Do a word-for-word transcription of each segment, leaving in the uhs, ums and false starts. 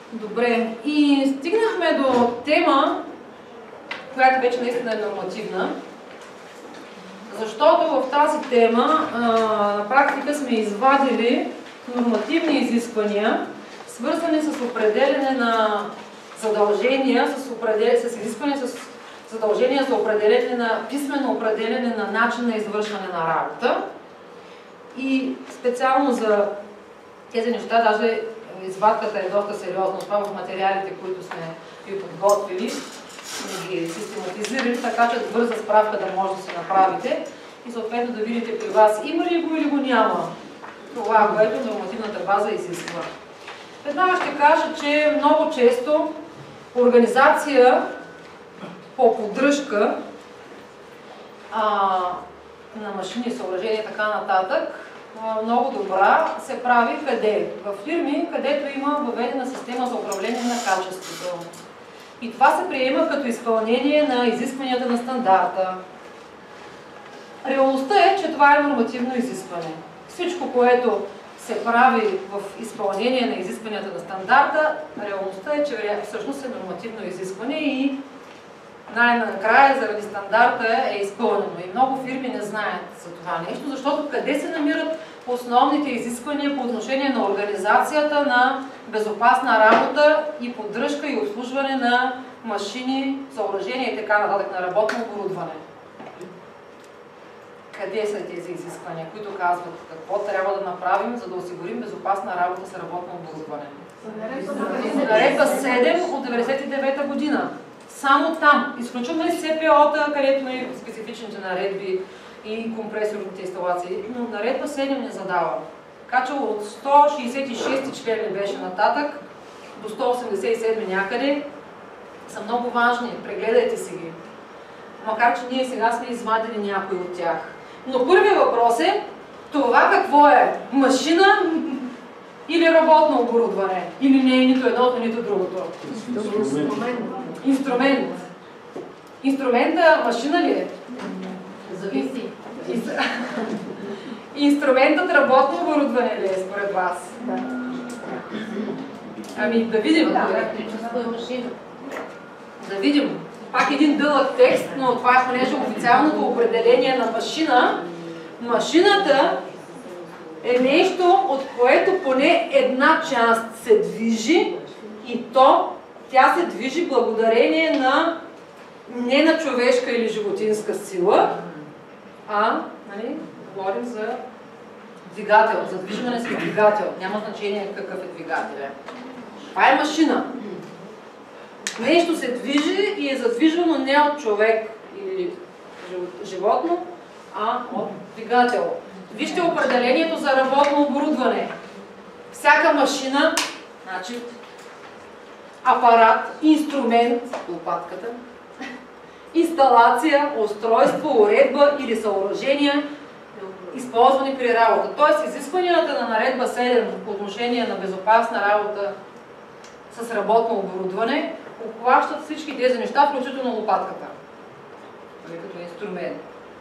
Добре. И стигнахме до тема, която вече наистина е нормативна, защото в тази тема а, на практика сме извадили нормативни изисквания, свързани с определене на задължения, с, определ... с изискване с задължения за определене на писмено определене на начин на извършване на работа. И специално за тези неща, даже извадката е доста сериозна, това в материалите, които сме ви подготвили, сме ги систематизирали, така че бърза справка да може да се направите и съответно да видите при вас има ли го или го няма това, което нормативната база изисква. Веднага ще кажа, че много често организация по поддръжка а, на машини, съоръжения и така нататък, а, много добра се прави къде? В фирми, където има въведена система за управление на качеството. И това се приема като изпълнение на изискванията на стандарта. Реалността е, че това е нормативно изискване. Всичко, което се прави в изпълнение на изискванията на стандарта, реалността е, че всъщност е нормативно изискване и най-накрая заради стандарта е изпълнено. И много фирми не знаят за това нещо, защото къде се намират основните изисквания по отношение на организацията на безопасна работа и поддръжка и обслужване на машини, съоръжения и така нататък, на работно оборудване. Къде са тези изисквания, които казват какво трябва да направим, за да осигурим безопасна работа с работно оборудване? Наредба седем от деветдесет и девета година. Само там. Изключваме ли С П О-та, където има специфичните наредби и компресорните инсталации, но наредба седем не задава. Така че от сто шейсет и шести член ли беше нататък, до сто осемдесет и седми някъде, са много важни. Прегледайте си ги. Макар че ние сега сме извадили някои от тях. Но първият въпрос е, това какво е? Машина или работно оборудване? Или не е нито едното, нито другото? Инструмент. Инструмент. Инструмента машина ли е? Зависи. Инструментът работно оборудване ли е според вас? Да. Ами да видим. Да, електрическа машина. Да видим. Пак един дълъг текст, но това е понеже официалното определение на машина. Машината е нещо, от което поне една част се движи и то тя се движи благодарение на не на човешка или животинска сила, а нали, говорим за двигател, за движване с двигател. Няма значение какъв е двигателя. Това е машина. Нещо се движи и е задвижвано не от човек или животно, а от двигател. Вижте определението за работно оборудване. Всяка машина, значи апарат, инструмент, лопатката, инсталация, устройство, уредба или съоръжения, използвани при работа. Тоест, изискванията на наредба седем по отношение на безопасна работа с работно оборудване обхващат всички тези неща, включително лопатката, като инструмент.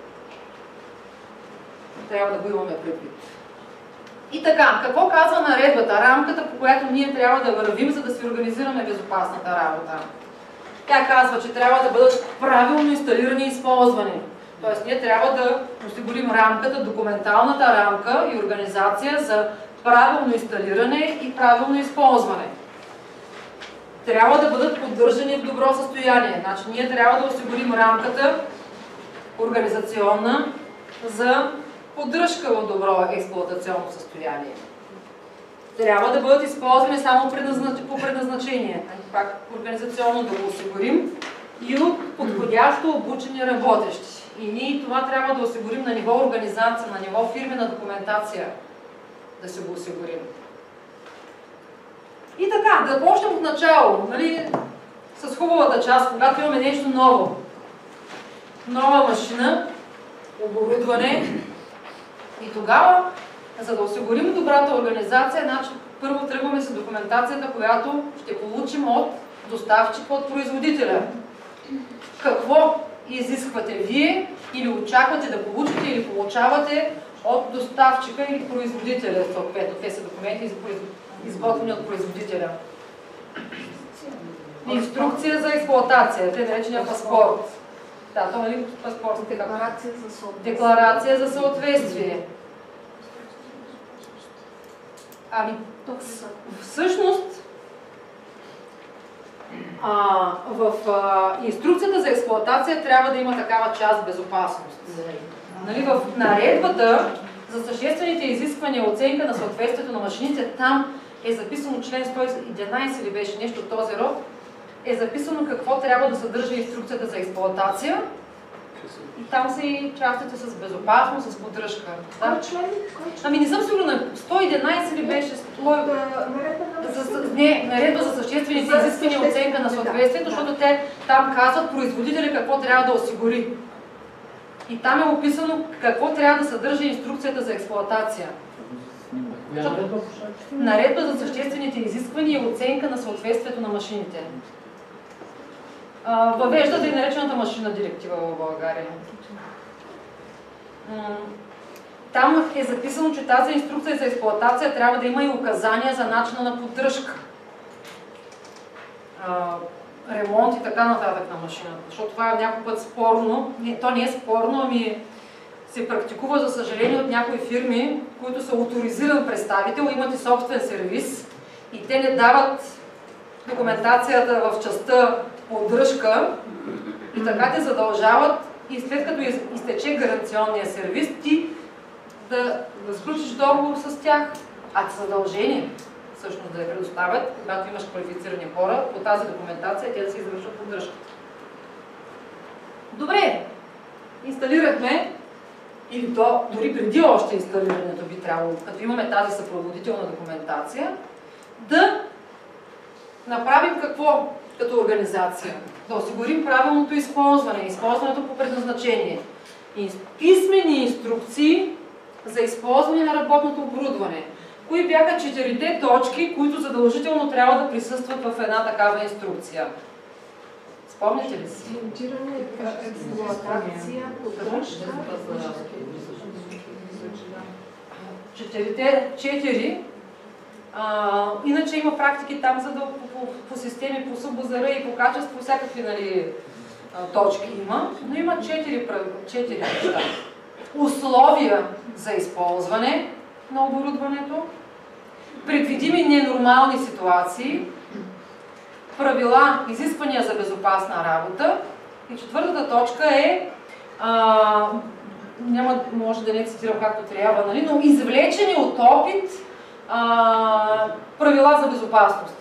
Трябва да го имаме предвид. И така, какво казва наредбата? Рамката, по която ние трябва да вървим, за да си организираме безопасната работа. Тя казва, че трябва да бъдат правилно инсталирани и използвани. Тоест, ние трябва да осигурим рамката, документалната рамка и организация за правилно инсталиране и правилно използване. Трябва да бъдат поддържани в добро състояние. Значи, ние трябва да осигурим рамката организационна за поддръжка в добро експлоатационно състояние. Трябва да бъдат използвани само по предназначение. Пак организационно да го осигурим и от подходящо обучени работещи. И ние това трябва да осигурим на ниво организация, на ниво фирмена документация. Да се го осигурим. И така, да почнем от начало, нали, с хубавата част, когато имаме нещо ново. Нова машина, оборудване. И тогава, за да осигурим добрата организация, значи първо тръгваме с документацията, която ще получим от доставчика, от производителя. Какво изисквате вие или очаквате да получите или получавате от доставчика или производителя, съответно. Те са документи изготвени от производителя. Инструкция за експлоатация, те наречения паспорт. Да, това нали паспорт? Декларация за съответствие. Декларация за съответствие. Ами, всъщност, а, в а, инструкцията за експлоатация трябва да има такава част безопасност. Нали, в наредбата за съществените изисквания, оценка на съответствието на машините, там е записано член сто и единайсет или беше нещо от този род, е записано какво трябва да съдържа инструкцията за експлоатация. И там са и частите с безопасност, с поддръжка. Да? Ами не съм сигурна, сто и единайсет ли беше? Не, наредба за съществените изисквания, оценка на съответствието, защото те там казват производителя какво трябва да осигури. И там е описано какво трябва да съдържа инструкцията за експлоатация. Наредба за съществените изисквания и оценка на съответствието на машините. Въвежда да и наречената машинна директива в България. Там е записано, че тази инструкция за експлоатация трябва да има и указания за начина на поддръжка, ремонт и така нататък на машината. Защото това е някой път спорно. Не, то не е спорно, ами се практикува, за съжаление, от някои фирми, които са оторизиран представител, имат и собствен сервис и те не дават документацията в частта поддръжка и така те задължават и след като изтече гаранционния сервис, ти да, да сключиш договор с тях, а задължение всъщност да я предоставят, когато имаш квалифицирани хора, по тази документация те да се извършват поддръжката. Добре, инсталирахме, или то дори преди още инсталирането би трябвало, като имаме тази съпроводителна документация, да направим какво като организация? Да осигурим правилното използване, използването по предназначение. Писмени инструкции за използване на работното оборудване. Кои бяха четирите точки, които задължително трябва да присъстват в една такава инструкция? Спомняте ли си? Монтиране, експлоатация, поддръжка. Четирите, четири. А, иначе има практики там, за да по, по, по системи, по СУБЗР и по качество, всякакви нали, точки има, но има четири, четири неща. Условия за използване на оборудването, предвидими ненормални ситуации, правила, изисквания за безопасна работа и четвъртата точка е, а, няма, може да не цитирам както трябва, нали, но извлечени от опит а, правила за безопасност.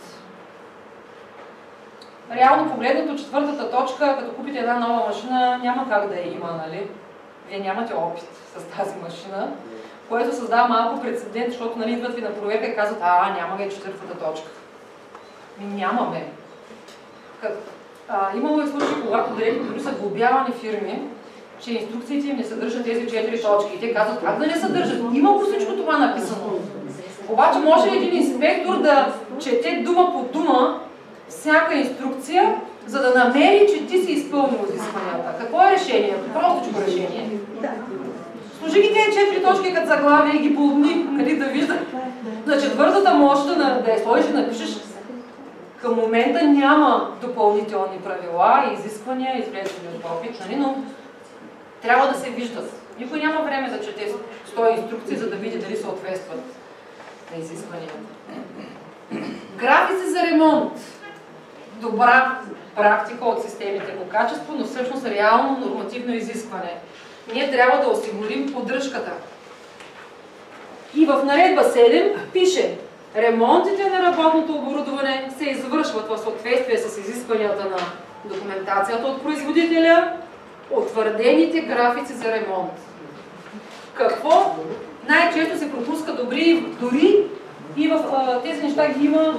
Реално погледнато, четвъртата точка, като купите една нова машина, няма как да я има, нали? Вие нямате опит с тази машина, което създава малко прецедент, защото нали, идват ви на проверка и казват, а, няма ги четвъртата точка. Ми нямаме. Как? А, имало и случаи, когато директори са глобявани фирми, че инструкциите им не съдържат тези четири точки. И те казват, как да не съдържат? Има го всичко това написано. Обаче може един инспектор да чете дума по дума всяка инструкция, за да намери, че ти си изпълнил изискванията. Какво е решението? Простичко решение. Сложи ги тези четири точки като заглавие и ги болни, нали, да виждат. На четвъртата може да, да я сложиш и напишеш. Към момента няма допълнителни правила и изисквания, извлечени от опит, нали, но трябва да се виждат. Никой няма време да чете сто инструкции, за да види дали съответстват на изискванията. Графици за ремонт. Добра практика от системите по качество, но всъщност реално нормативно изискване. Ние трябва да осигурим поддръжката. И в наредба седем пише: ремонтите на работното оборудване се извършват в съответствие с изискванията на документацията от производителя, утвърдените графици за ремонт. Какво? Най-често се пропуска добри, дори и в а, тези неща ги има.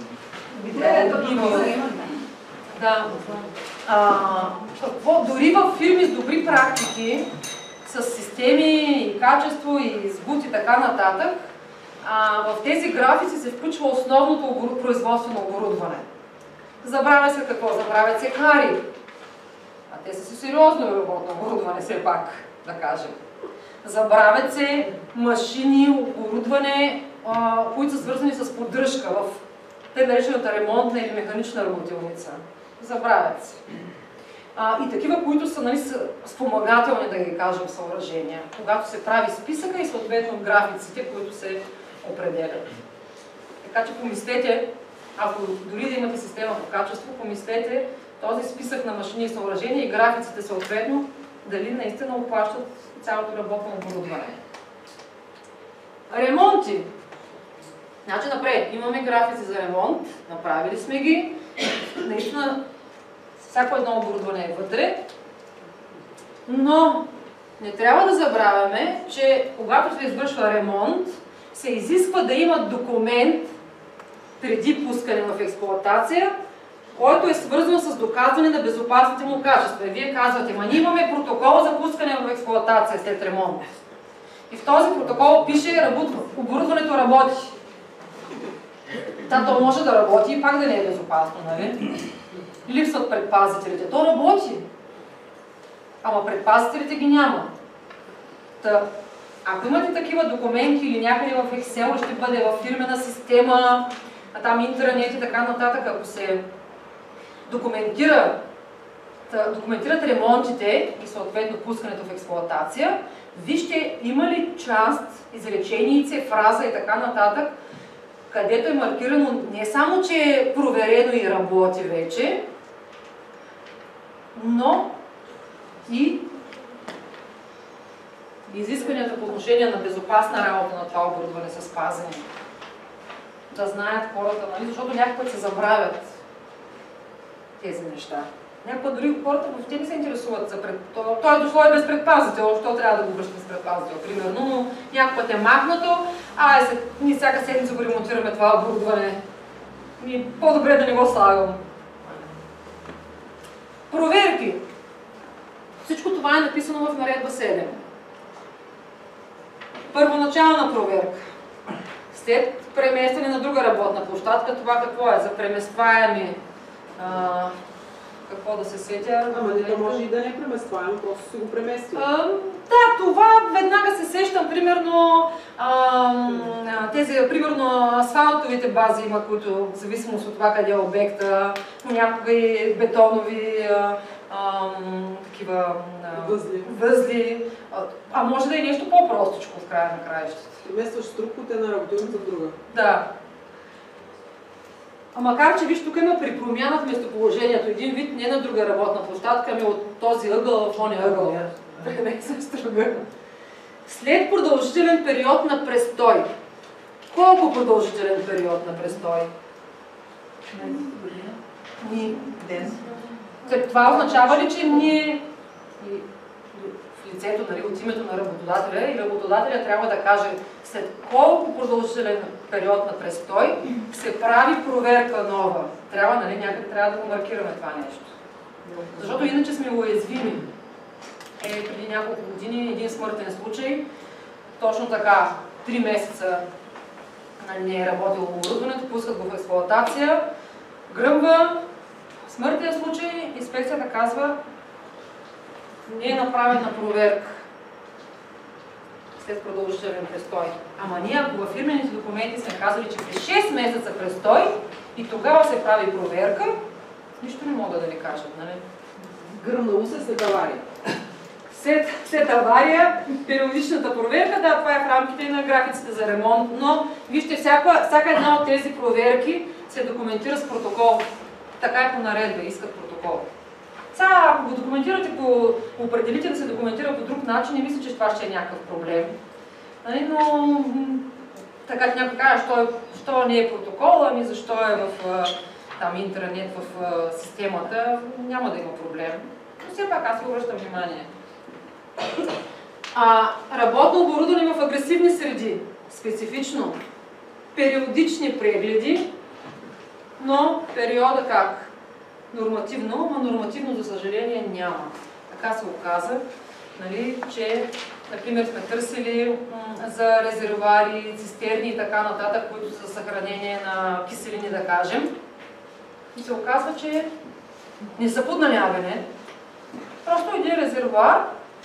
Да. А, какво? Дори в фирми с добри практики, с системи и качество и сбут и така нататък, а, в тези графици се включва основното производствено оборудване. Забравя се какво? Забравят се кари. А те са си сериозно работно оборудване, все пак, да кажем. Забравят се машини, оборудване, а, които са свързани с поддръжка в те наречената ремонтна или механична работилница. Забравят се. А, и такива, които са, нали, са спомагателни, да ги кажем, съоръжения, когато се прави списъка и съответно графиците, които се определят. Така че помислете, ако дори да имате система по качество, помислете този списък на машини и съоръжения и графиците съответно, дали наистина обхващат цялото работно оборудване. Ремонти. Значи напред, имаме графици за ремонт, направили сме ги, наистина всяко едно оборудване е вътре, но не трябва да забравяме, че когато се извършва ремонт, се изисква да има документ преди пускане в експлоатация, който е свързан с доказване на безопасните му качества. И вие казвате, ма ние имаме протокол за пускане в експлоатация след ремонт. И в този протокол пише, оборудването работи. Та то може да работи и пак да не е безопасно, нали? Липсват предпазителите. То работи. Ама предпазителите ги няма. Та, ако имате такива документи или някъде в Excel, ще бъде в фирмена система, а там интернет и така нататък, ако се документира, документират ремонтите и съответно пускането в експлоатация, вижте има ли част, изреченице, фраза и така нататък, където е маркирано не само, че е проверено и работи вече, но и изискванията по отношение на безопасна работа на това оборудване са спазени. Да знаят хората, нали? Защото някакъв път се забравят тези неща. Някакъв дори хората въобще не се интересуват за пред... Той е дошло и без предпазител, що трябва да го връщаме с предпазител, примерно, но някакъв път е махнато, а се... ние всяка седмица го ремонтираме това оборудване. И по-добре да не го слагам. Проверки. Всичко това е написано в наредба седем. Първоначална проверка. След преместване на друга работна площадка, това какво е? За преместваеми. А, какво да се сетя? Ама не може и да не е преместваемо, просто си го премести. А, да, това веднага се сещам, примерно, а, тези, примерно, асфалтовите бази има, които, в зависимост от това къде е обекта, някога и бетонови, а, а, такива а, възли. възли. А, а може да е нещо по-простичко в края на краищата. Преместваш труп от една работилница в друга. Да. А макар, че виж, тук има при промяна в местоположението, един вид не на друга работна площадка, ами от този ъгъл в ония ъгъл. Преместваш друга. След продължителен период на престой. Колко продължителен период на престой? Ни ден. Това означава ли, че ние в лицето, нали, от името на работодателя и работодателя трябва да каже след колко продължителен период на престой се прави проверка нова. Трябва, нали, някъде трябва да го маркираме това нещо. Защото иначе сме уязвими. Е, преди няколко години един смъртен случай, точно така, три месеца не е работило оборудването, пускат го в експлоатация, гръмва, смъртен случай, инспекцията казва, не е направена проверка след продължителен престой. Ама ние, ако във фирмените документи сме казали, че през шест месеца престой и тогава се прави проверка, нищо не мога да ви кажа, нали? Гръмнало се след авария. След, след авария, периодичната проверка, да, това е в рамките на графиците за ремонт, но вижте, всяка, всяка една от тези проверки се документира с протокол. Така е по наредба, искат протокол. Сега, ако го документирате по, определите да се документира по друг начин, не мисля, че това ще е някакъв проблем. Нали, но така някой каже, що, що не е протокол, ами защо е в там, интернет, в системата, няма да има проблем. Но все пак аз ви обръщам внимание. А, работно оборудване в агресивни среди. Специфично. Периодични прегледи, но периода как? Нормативно, но нормативно, за съжаление, няма. Така се оказа, нали, че, например, сме търсили за резервуари, цистерни и така нататък, които са съхранение на киселини, да кажем. И се оказва, че не са под налягане. Просто един резервуар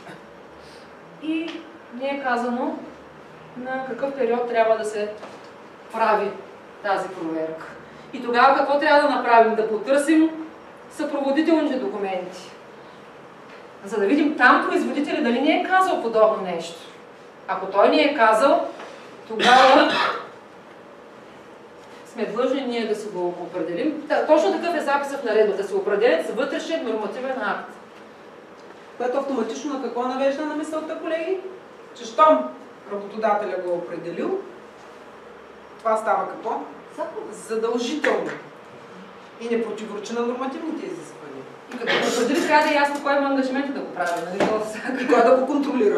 и не е казано на какъв период трябва да се прави тази проверка. И тогава какво трябва да направим? Да потърсим съпроводителните документи. За да видим там производителя дали не е казал подобно нещо. Ако той не е казал, тогава сме длъжни ние да си го определим. Да, точно такъв е записът в наредбата, да се определят за вътрешен нормативен акт. Което автоматично на какво навежда на мисълта, колеги? Че щом работодателя го е определил, това става какво? Задължително. И не противоречи на нормативните изисквания. И като го определи, трябва да е ясно кой има ангажименти да го прави. Нали? И кой да го контролира.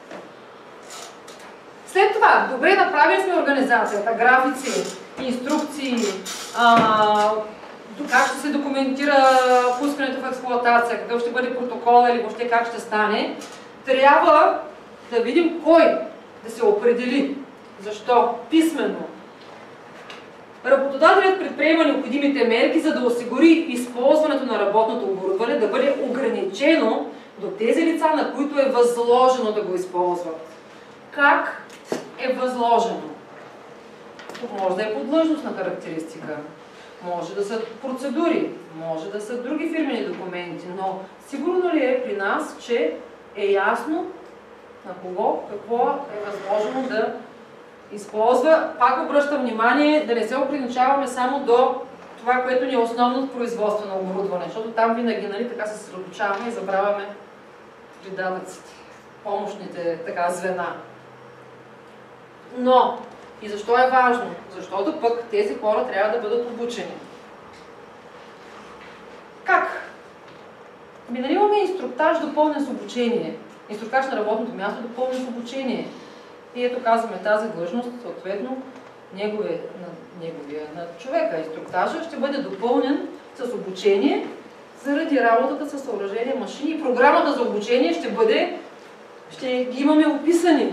След това, добре направили сме организацията, графици, инструкции, а, как ще се документира пускането в експлоатация, какъв ще бъде протокол или въобще как ще стане. Трябва да видим кой да се определи. Защо? Писменно. Работодателят предприема необходимите мерки, за да осигури използването на работното оборудване да бъде ограничено до тези лица, на които е възложено да го използват. Как е възложено? Може да е поддлъжностна характеристика, може да са процедури, може да са други фирмени документи, но сигурно ли е при нас, че е ясно на кого, какво е възложено да използва? Пак обръщам внимание да не се ограничаваме само до това, което ни е основно производство на оборудване, защото там винаги, нали, така се съсредоточаваме и забравяме придатъците, помощните така звена. Но, и защо е важно? Защото пък тези хора трябва да бъдат обучени. Как? Ами, нали имаме инструктаж допълнен с обучение. Инструктаж на работното място допълнен с обучение. И ето казваме тази длъжност, съответно, неговия, на, неговия, на човека, инструктажа ще бъде допълнен с обучение заради работата с съоръжение, машини и програмата за обучение ще бъде, ще ги имаме описани.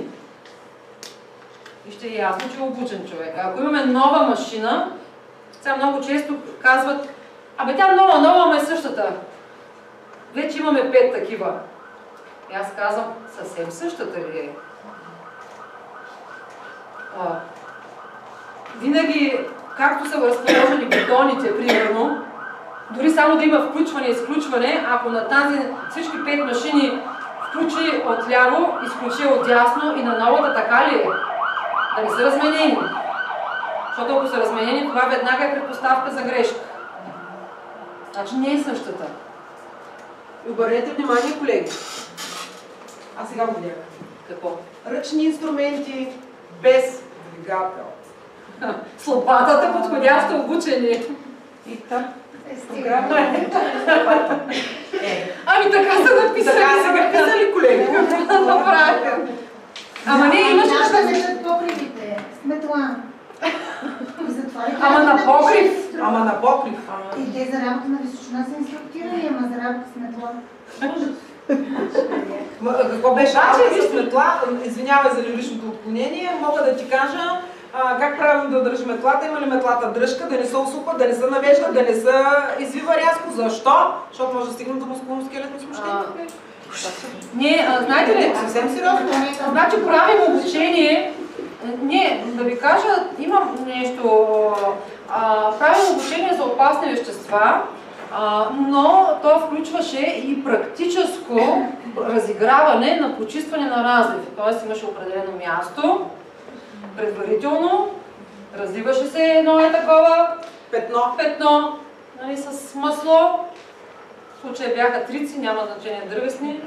И ще е ясно, че е обучен човек. Ако имаме нова машина, сега много често казват, абе тя нова, нова, ама е същата. Вече имаме пет такива. И аз казвам, съвсем същата ли е? А, винаги, както са разположени бутоните, примерно, дори само да има включване и изключване, ако на тази всички пет машини включи отляво, изключи отдясно и на новата така ли е? Да не са разменени. Защото ако са разменени, това веднага е предпоставка за грешка. Значи не е същата. И обърнете внимание, колеги. Аз сега го видях. Какво? Ръчни инструменти без двигател. С лопатата подходящо обучение. И така. Програма е. Ами така са написали. Така са написали, колеги. Направя. Ама не, имаш Трябва да нещо. лежат покривите, с метла. И затова ли Ама трябва на да покрив? напишем Ама на покрив. И те за работа на височина са инструктирани, ама за работа с метла. Ма, какво беше? Значи, Аз вижте- с метла, извинявай за лиричното отклонение, мога да ти кажа а, как правилно да държи метлата, има ли метлата дръжка, да не се осупа, да не се навежда, да не се извива рязко. Защо? Защото може да стигнем до мускулно-скелетно смущение. Не, а, знаете ли, Съвсем сериозно. значи правим обучение. Не, да ви кажа, имам нещо. А, правим обучение за опасни вещества, а, но то включваше и практическо разиграване на почистване на разлив. Тоест имаше определено място, предварително, разливаше се едно е такова Петно. петно, нали, с масло. В случая бяха трици, няма значение дървесни.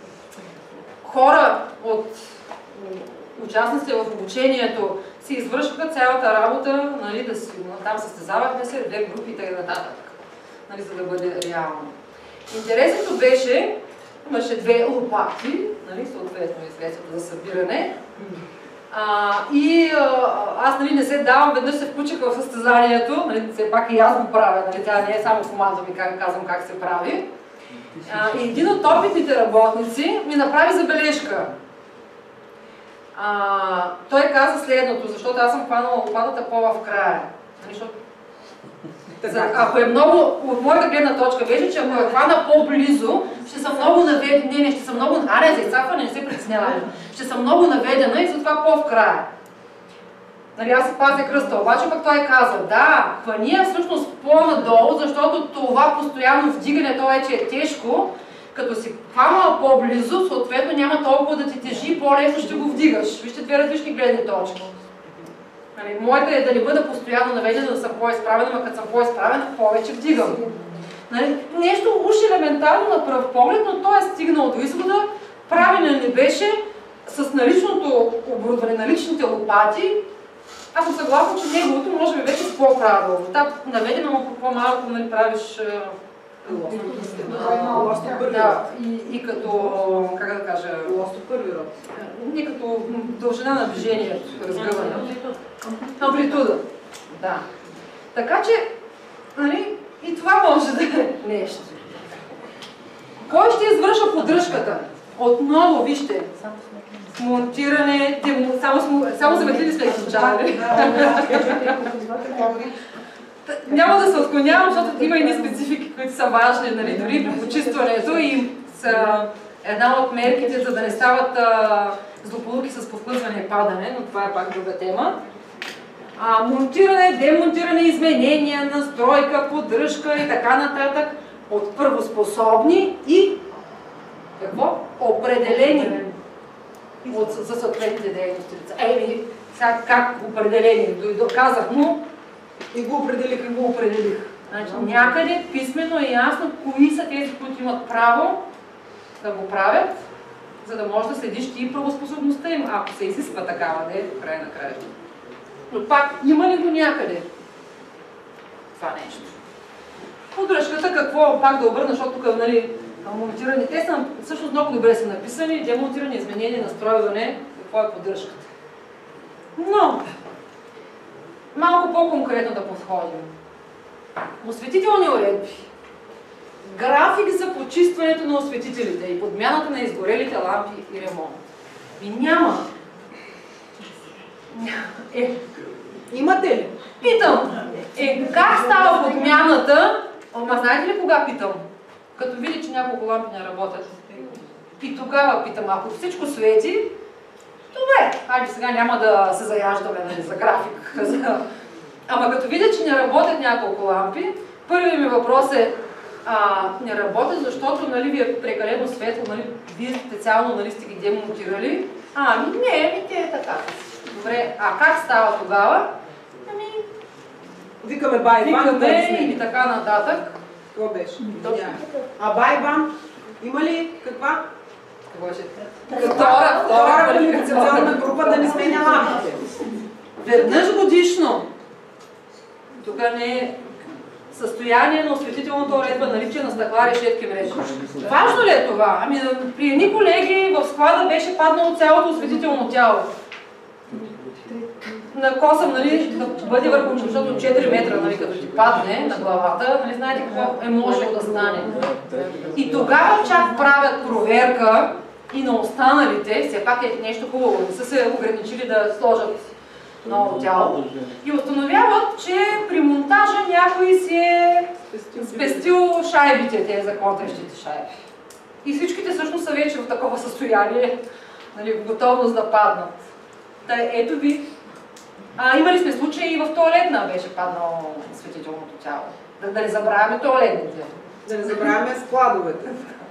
Хора от участниците в обучението си извършваха цялата работа, нали, да си, там състезавахме се, две групи и т.н. Нали, за да бъде реално. Интересното беше, имаше две лопати, нали, съответно известното за събиране. А, и а, аз, нали, не се давам, веднъж се включих в състезанието, нали, все пак и аз го правя, нали, тя не е само команда ми, как казвам как се прави. А, и един от опитните работници ми направи забележка. А, той каза следното, защото аз съм хванала лопатата по-в края. Нали, защото... За, ако е много, от моята гледна точка беше, че ако е хвана по-близо, ще съм много наведена, не, не, ще съм много, аре, за изцапване не се притеснявам, ще съм много наведена и затова по-в края. Нали, аз си пазя кръста, обаче пък той каза, да, хвани всъщност по-надолу, защото това постоянно вдигане, то вече е тежко, като си хванала по-близо, съответно няма толкова да ти тежи, по-лесно ще го вдигаш. Вижте две различни гледни точки. Нали, моята е да не бъда постоянно наведена, да съм по-изправена, но като съм по-изправена, повече вдигам. Нали, нещо уж елементарно на пръв поглед, но той е стигнал до извода, правилен не беше с наличното оборудване, наличните лопати. Аз съм съгласна, че неговото може би вече с по-правилно. Та наведено, но по-малко нали, правиш да, и, и като, как да кажа, не като дължина на движението, разгъване. Амплитуда. Да. Така че, нали, и това може да е нещо. Кой ще извършва поддръжката? Отново, вижте, монтиране, демо, само, само заметили сме изключавали. Няма да се отклонявам, защото има и специфики, които са важни, нали, дори при почистването и са една от мерките, за да не стават а, злополуки с повклъзване и падане, но това е пак друга тема. А, монтиране, демонтиране, изменения, настройка, поддръжка и така нататък от първоспособни и какво? Определени от, за съответните дейности. Еми, сега как определени? Казах му и го определих. И го определих. Значи, някъде писмено и ясно кои са тези, които имат право да го правят, за да можеш да следиш ти правоспособността им, ако се изисква такава, да е в край на края. Но пак, има ли го някъде това нещо? Поддръжката какво? Пак да обърна, защото тук, нали, монтирани, те са всъщност много добре са написани, демонтиране, изменение, настройване, какво е поддръжката. Но, малко по-конкретно да подходим. Осветителни уредби. График за почистването на осветителите и подмяната на изгорелите лампи и ремонт. И няма. Е, имате ли? Питам. Е, как става подмяната? Ама знаете ли кога питам? Като види, че няколко лампи не работят. И тогава питам, ако всичко свети, добре, хайде сега няма да се заяждаме нали, за график. Ама като видя, че не работят няколко лампи, първият ми въпрос е, а, не работят, защото нали, ви е прекалено светло, нали, вие специално нали, сте ги демонтирали. А, ами не, ами те е така. Добре, а как става тогава? Ами... Викаме байбан, Викаме или така нататък. Това беше. А байбан, има ли каква? Втора, втора квалификационна група да не сменя лампите. Веднъж годишно. Тук не е състояние на осветителната уредба, наличие на стъкла, решетки, мрежи. Важно ли е това? Ами при едни колеги в склада беше паднало цялото осветително тяло. На косъм, нали, да бъде върху, защото четири метра, нали, като ти падне на главата, нали, знаете какво е можело да стане. И тогава чак правят проверка и на останалите, все пак е нещо хубаво, не са се ограничили да сложат ново тяло, и установяват, че при монтажа някой си е спестил шайбите, те за контрещите шайби. И всичките всъщност са вече в такова състояние, нали, в готовност да паднат. Та, ето ви. А, имали сме случаи и в тоалетна беше паднало светителното тяло. Да, да не забравяме тоалетните. Да не забравяме складовете.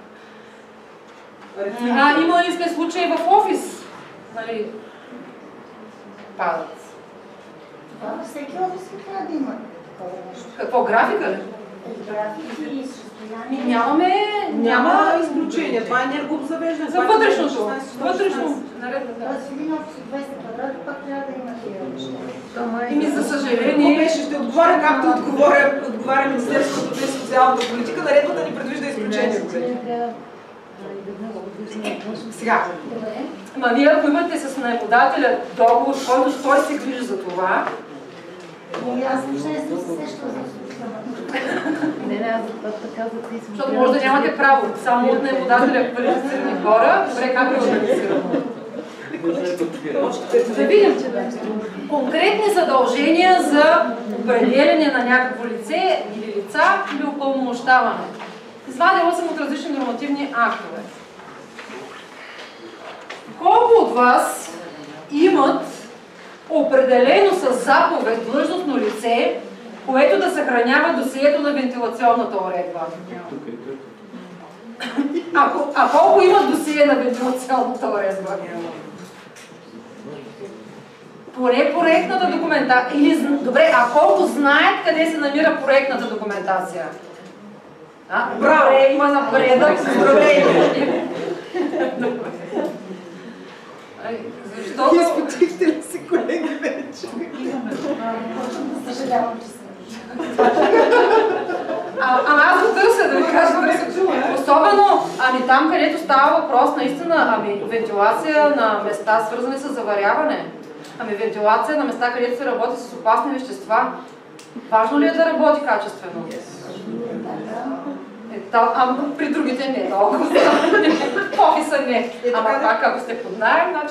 А, имали сме случаи в офис. Нали, падат. А, всеки офис трябва да има. Какво, графика ли? Графики и състояние. Нямаме... Няма изключение. Това е енергообзавеждане. За вътрешното. Вътрешно. Тоест в един офис от двайсет квадрата пак трябва да има тия неща. Ими за Какво съжаление... беше? Ще отговоря както отговоря, отговаря Министерството на социалната политика. Наредбата ни предвижда изключение. Сега. Ма вие ако имате с наемодателя договор, който той се грижи за това... И аз въобще не съм се сещала за Не, не, аз за това така за ти съм. Защото може да нямате право. Само от наемодателя квалифицирани хора, добре как е организирано. Да видим, конкретни задължения за определяне на някакво лице или лица или упълномощаване. Извадила съм от различни нормативни актове. Колко от вас имат определено с заповед длъжностно лице, което да съхранява досието на вентилационната уредба. Ако, а колко има досие на вентилационната уредба? Поне проектната документация. Или, добре, а колко знаят къде се намира проектната документация? А, добре, има напредък. Поздравление. Защото... Вие спотихте ли си, колеги, вече? Съжалявам, че съм. А, ама аз го търся, да ви кажа, търся. Особено, ами там, където става въпрос, наистина, ами вентилация на места, свързани с заваряване. Ами вентилация на места, където се работи с опасни вещества. Важно ли е да работи качествено? Е, та, а при другите не толкова. В офиса не. Ама пак, ако сте под наем, значи...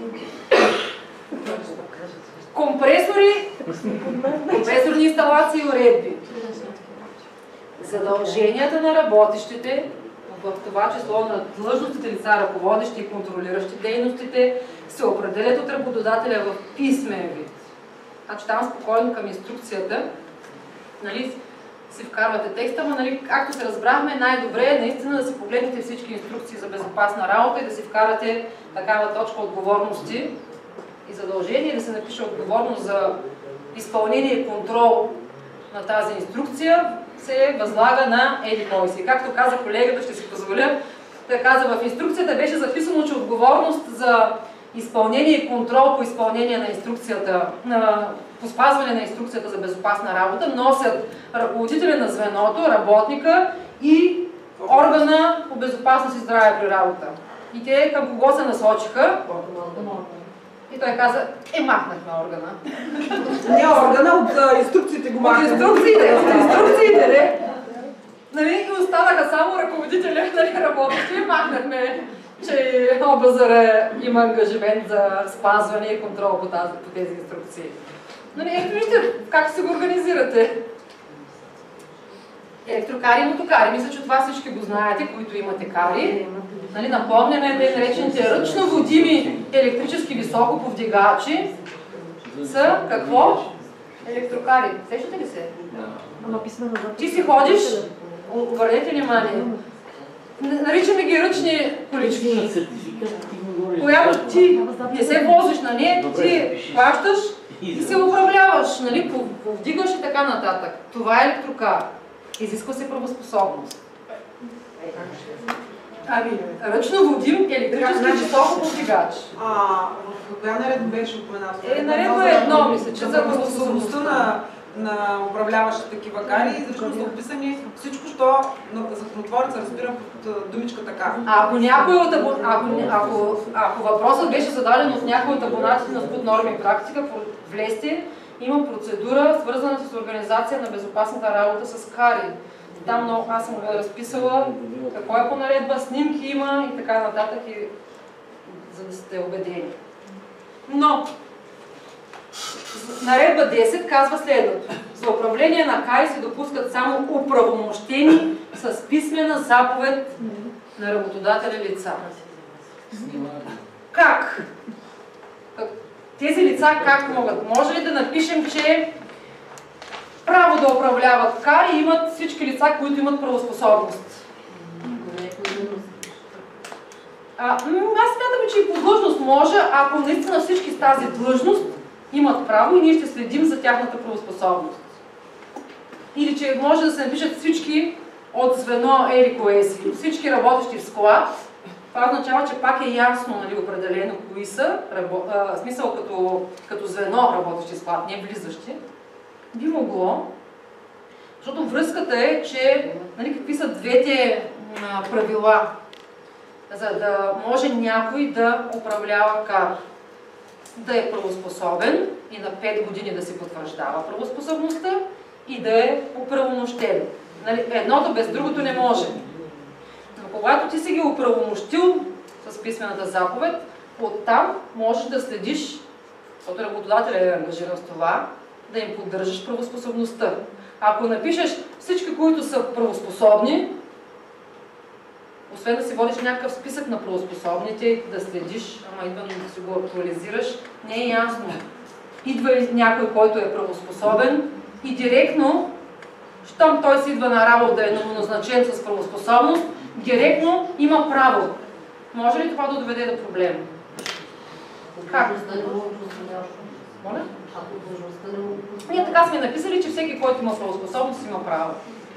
Компресори, компресорни инсталации и уредби. Задълженията на работещите, в това число на длъжностните лица, ръководещи и контролиращи дейностите, се определят от работодателя в писмен вид. Значи там спокойно към инструкцията, нали, си вкарвате текста, но нали, както се разбрахме, най-добре е наистина да си погледнете всички инструкции за безопасна работа и да си вкарате такава точка отговорности и задължение, да се напише отговорност за изпълнение и контрол на тази инструкция, се възлага на еди кой си. Както каза колегата, ще си позволя да каза, в инструкцията беше записано, че отговорност за изпълнение и контрол по изпълнение на инструкцията, на, по спазване на инструкцията за безопасна работа носят ръководителя на звеното, работника и органа по безопасност и здраве при работа. И те към кого се насочиха? И той каза, е, махнахме органа. Не органа, от а, инструкциите го махнахме. От инструкциите, от инструкциите, не? Нали, и останаха само ръководителя, нали, работещи и махнахме, че ОБЗР има ангажимент за спазване и контрол по, тази, по тези инструкции. Нали, ето вижте как се го организирате. Електрокари и мотокари. Мисля, че това всички го знаете, които имате кари. Нали, напомняме, те наречените ръчно водими електрически високоповдигачи са какво? Електрокари. Сещате ли се? Ама писмено за... Ти си ходиш, обърнете внимание, наричаме ги ръчни колички, която ти не се возиш на нея, ти плащаш и се управляваш, нали, повдигаш и така нататък. Това е електрокар. Изисква се правоспособност. Ами, ръчно водим електрически високоповдигач. А, в коя наредба беше упоменато? Е, наредба е едно, мисля, че за правоспособността на, на управляващи такива кари, изрично са описани всичко, що законотвореца разбира под думичката кар. А ако някой от абон... ако, ако, ако въпросът беше зададен от някой от абонатите на СПУД норми и практика, влезте, има процедура, свързана с организация на безопасната работа с кари. Там много, аз съм го разписала, какво е по наредба, снимки има и така нататък, и, за да сте убедени. Но, наредба десет казва следното. За управление на кари се допускат само оправомощени с писмена заповед на работодателя лица. Как? Тези лица как могат? Може ли да напишем, че право да управляват кари имат всички лица, които имат правоспособност? А, аз смятам, че и по длъжност може, ако наистина всички с тази длъжност имат право и ние ще следим за тяхната правоспособност. Или че може да се напишат всички от звено еди кое си, всички работещи в склад. Това означава, че пак е ясно, нали, определено кои са, рабо, а, смисъл като, като звено работещи в склад, не влизащи. Би могло, защото връзката е, че нали, какви са двете а, правила, за да може някой да управлява кар. Да е правоспособен и на пет години да си потвърждава правоспособността и да е оправомощен. Нали, едното без другото не може. Но когато ти си ги оправомощил с писмената заповед, оттам можеш да следиш, защото работодателят е ангажиран с това, да им поддържаш правоспособността. Ако напишеш всички, които са правоспособни, освен да си водиш някакъв списък на правоспособните и да следиш, ама идвам да си го актуализираш, не е ясно идва и някой, който е правоспособен и директно, щом той си идва на работа, е назначен с правоспособност, директно има право. Може ли това да доведе до проблем? Как? Моля? Ние така сме написали, че всеки, който има правоспособност, има право.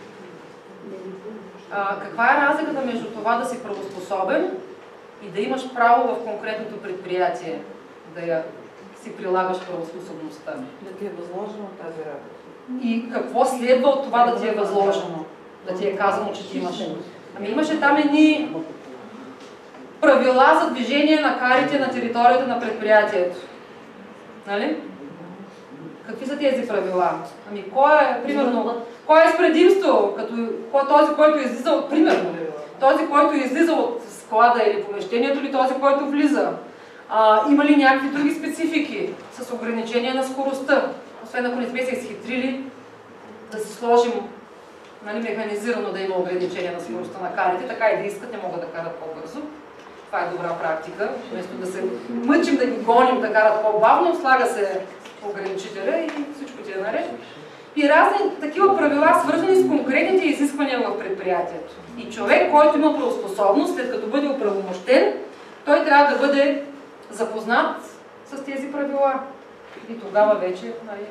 А, каква е разликата между това да си правоспособен и да имаш право в конкретното предприятие да я си прилагаш правоспособността? Да ти е възложено тази работа. И какво следва от това да ти е възложено? Да ти е казано, че ти имаш? Ами имаше там едни правила за движение на карите на територията на предприятието. Нали? Какви са тези правила? Ами кой е, примерно, кой е с предимство? Като, кой, този, който излиза от, примерно, този, който излиза от склада или помещението, или този, който влиза? А, има ли някакви други специфики с ограничение на скоростта? Освен ако не сме се изхитрили да си сложим, нали, механизирано да има ограничение на скоростта на карите, така и да искат, не могат да карат по-бързо. Това е добра практика. Вместо да се мъчим да ги гоним да карат по-бавно, слага се ограничителя и всичко ти е наред. И разни такива правила, свързани с конкретните изисквания в предприятието. И човек, който има правоспособност, след като бъде оправомощен, той трябва да бъде запознат с тези правила. И тогава вече, нали...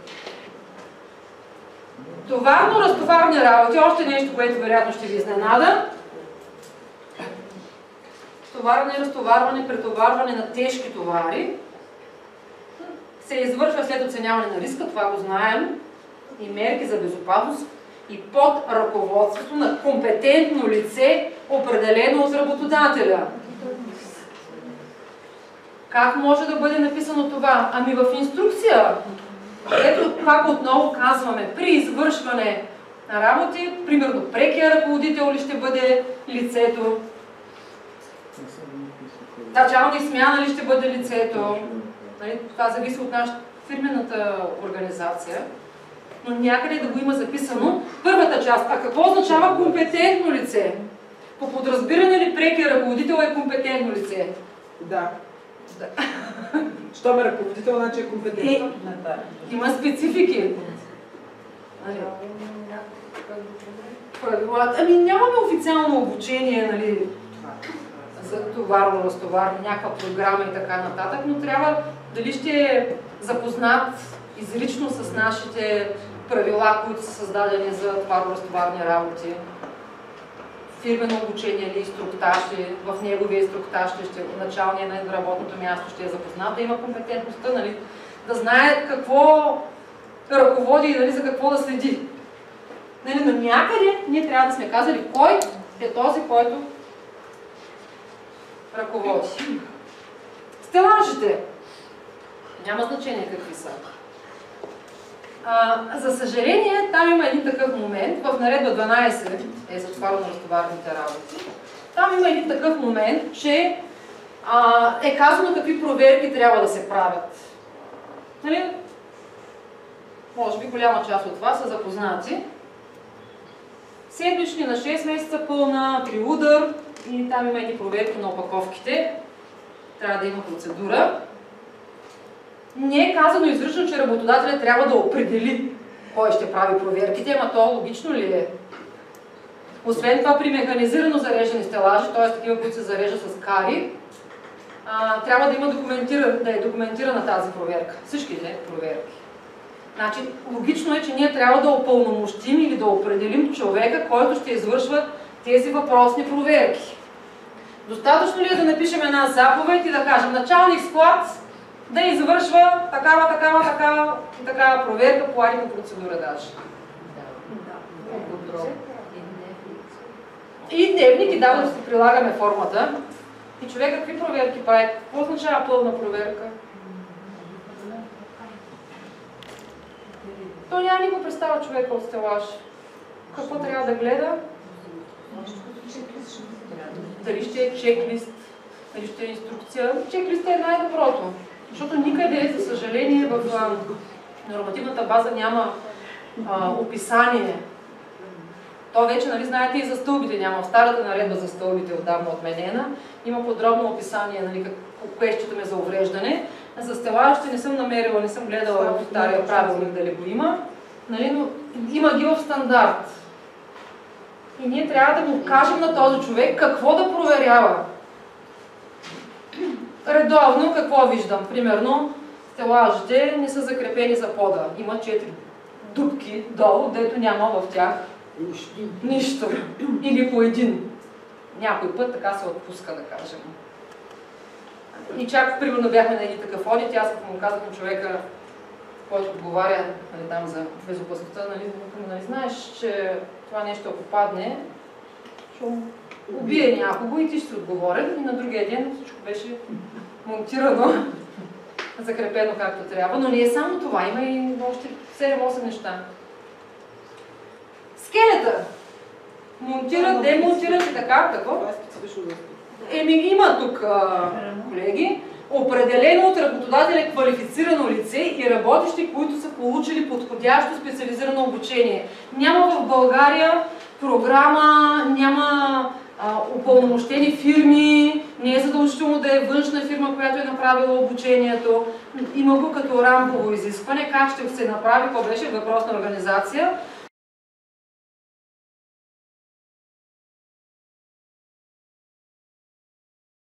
Товарно-разтоварни работи, още нещо, което вероятно ще ви изненада. Товарване, разтоварване, претоварване на тежки товари се извършва след оценяване на риска, това го знаем, и мерки за безопасност и под ръководството на компетентно лице, определено от работодателя. Как може да бъде написано това? Ами в инструкция. Ето пак отново казваме, при извършване на работи, примерно прекия ръководител ли ще бъде лицето, началник смяна ли ще бъде лицето. Нали, това зависи от нашата фирмената организация, но някъде да го има записано първата част. А какво означава компетентно лице? По подразбиране ли прекия ръководител е компетентно лице? Да. Да. Щом е ръководител, значи е компетентно. Е, има специфики. Правилата. Ами нямаме официално обучение, нали, за товарно разтоварване, някаква програма и така нататък, но трябва дали ще е запознат изрично с нашите правила, които са създадени за товарно-разтоварни работи. Фирмено обучение или инструктаж, в неговия инструктаж ще началния на работното място ще е запознат, да има компетентността, нали, да знае какво ръководи и, нали, за какво да следи. Нали, но някъде ние трябва да сме казали кой е този, който ръководи. Стелажите. Няма значение какви са. А, за съжаление, там има един такъв момент, в наредба дванадесет е за товарно-разтоварните работи. Там има един такъв момент, че а, е казано какви проверки трябва да се правят. Нали? Може би голяма част от вас са запознати. Седмични на шест месеца пълна, при удар и там има едни проверки на опаковките. Трябва да има процедура. Не е казано изрично, че работодателят трябва да определи кой ще прави проверките, ама то логично ли е? Освен това, при механизирано зареждани стелажи, т.е. такива, които се зареждат с кари, а, трябва да има документира, да е документирана тази проверка. Всичките проверки. Значи, логично е, че ние трябва да упълномощим или да определим човека, който ще извършва тези въпросни проверки. Достатъчно ли е да напишем една заповед и да кажем началник склад да извършва такава, такава, такава и такава проверка по арика процедура даже. И дневник и да, да си прилагаме формата. И човек какви проверки прави? Какво означава пълна проверка? То няма никога представа човека от стелаж. Какво трябва да гледа? Дали ще е чеклист, дали ще е инструкция. Чеклист е най-доброто. Защото никъде, за съжаление, в а, нормативната база няма а, описание. То вече, нали, знаете, и за стълбите няма. В старата наредба за стълбите, отдавна отменена, има подробно описание, нали, кое считаме за увреждане, За стелажите не съм намерила, не съм гледала в стария правилник дали го има, нали, но има ги в стандарт. И ние трябва да му кажем на този човек какво да проверява. Редовно какво виждам? Примерно, стелажите не са закрепени за пода. Има четири дупки долу, дето няма в тях нищо. Или по един. Някой път така се отпуска, да кажем. И чак, примерно, бяхме на един такъв одит, аз като му казах на човека, който отговаря, нали, там за безопасността, нали, нали, знаеш, че това нещо ако падне, ще убие някого и ти ще си отговорен. И на другия ден всичко беше монтирано, закрепено както трябва. Но не е само това, има и още седем-осем неща. Скелета. Монтират, демонтират и така, какво? Това е специфично за Еми, има тук, а, колеги, определено от работодателя квалифицирано лице и работещи, които са получили подходящо специализирано обучение. Няма в България програма, няма а, упълномощени фирми, не е задължително да е външна фирма, която е направила обучението. Има го като рамково изискване, как ще се направи, какво беше въпрос на организация.